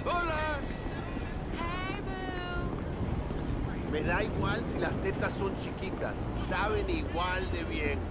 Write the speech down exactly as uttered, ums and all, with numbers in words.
¡Hola! Hey, boo. Me da igual si las tetas son chiquitas. Saben igual de bien.